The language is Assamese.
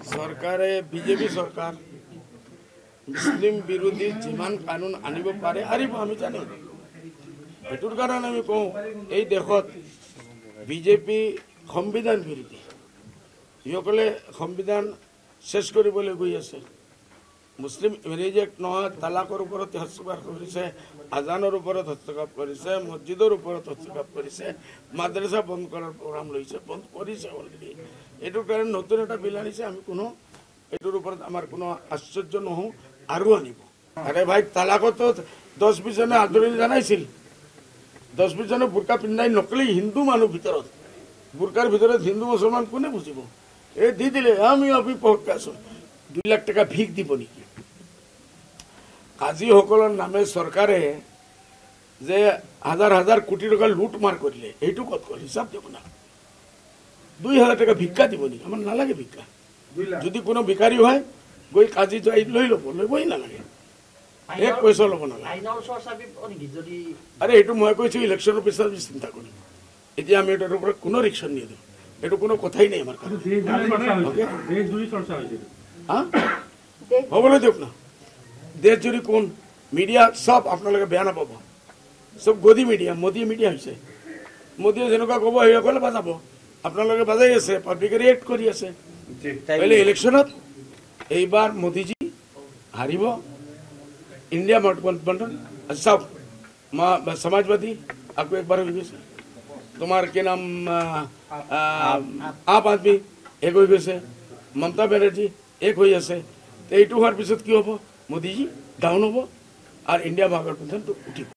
सरकारे बीजेपी सरकार मुस्लिम विरोधी जिमान कानून आनिब पारे आरिब आमी जानि एटुर कारण आमी कहूँ এই দেশত বিজেপি संविधान विरोधी इসকলে संविधान शेष কৰিবলৈ গৈ আছে। मुस्लिम मेरेज एक्ट নহয় তালাকৰ ওপৰত হস্তক্ষেপ কৰিছে, আজানৰ ওপৰত হস্তক্ষেপ কৰিছে, মছজিদৰ ওপৰত হস্তক্ষেপ কৰিছে, মাদ্ৰাসা বন্ধ কৰাৰ প্ৰগ্ৰাম লৈছে, বন্ধ কৰিছে অলৰেডি। এইটোৰ কাৰণে নতুন এটা বিল আনিছে। আমি কোনো এইটোৰ ওপৰত আমাৰ কোনো আশ্চৰ্য নহওঁ আৰু আনিব। আৰে ভাই তালাকতো 10-20 জনে আদৰণি জনাইছিল। 10-20 জনে বুৰকা পিন্ধাই নকলি হিন্দু মানুহ ভিতৰত বুৰকাৰ ভিতৰত হিন্দু মুছলমান কোনে বুজিব? এই দি দিলে আমি অভিপক্ষে আছো। 2 লাখ টাকা ভিক দিব নেকি? কাজীসকলৰ নামে চৰকাৰে যে হাজাৰ হাজাৰ কোটি টকা লুটমাৰ কৰিলে এইটো কত কল হিচাপ দিব না। 2000 টাকা ভিক্ষা দিব নেকি? আমার নালাগে ভিক্ষা। যদি কোনো ভিখাৰী হয় গৈ কাজী যাই লৈ ল'ব, লবই নালাগে, এক পইচা ল'ব নালাগে। আরে এইটো মই কৈছো ইলেকশ্যনৰ পিছত চিন্তা কৰিম। এতিয়া আমি এটাৰ ওপৰত কোনো ৰিকশ্যন নিদিওঁ, এইটো কোনো কথাই নাই আমাৰ কাৰণে। হ'বলৈ দিয়ক না। দেশ জুৰি কোন মিডিয়া সব আপোনালোকে বেয়া নাপাব, সব গদি মিডিয়া, মোদী মিডিয়া হৈছে। মোদীয়ে যেনেকুৱা ক'ব সেইসকলে বাজাব, আপোনালোকে বাজাই আছে, পাব্লিকে ৰিয়েক্ট কৰি আছে। পहिले ইলেকশ্যনত এইবাৰ মোদীজী হাৰিব, ইণ্ডিয়া গঠবন্ধন। চাওক সমাজবাদী আকৌ একবাৰ হৈ গৈছে, তোমাৰ কি নাম আপ আদমি এক হৈ গৈছে, মমতা বেনাৰ্জী এক হৈ আছে। এইটো হোৱাৰ পিছত কি হ'ব? মোদীজী ডাউন হ'ব আৰু ইণ্ডিয়া গঠবন্ধনটো উঠিব।